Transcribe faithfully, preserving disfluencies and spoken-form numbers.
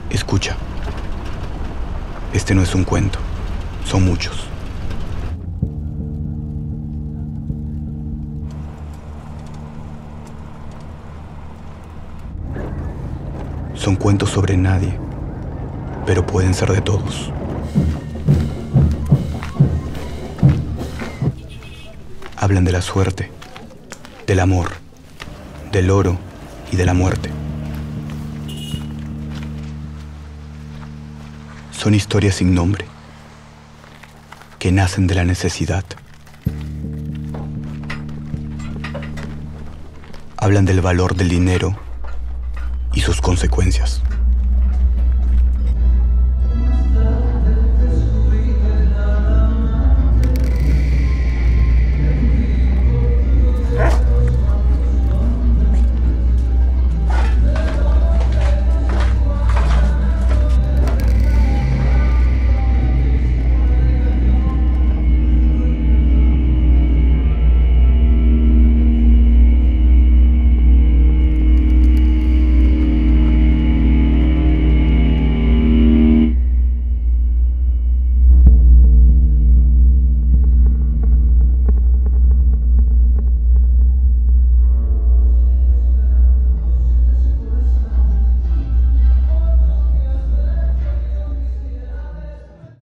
Escucha. Este no es un cuento. Son muchos. Son cuentos sobre nadie, pero pueden ser de todos. Hablan de la suerte, del amor, del oro y de la muerte. Son historias sin nombre, que nacen de la necesidad. Hablan del valor del dinero y sus consecuencias.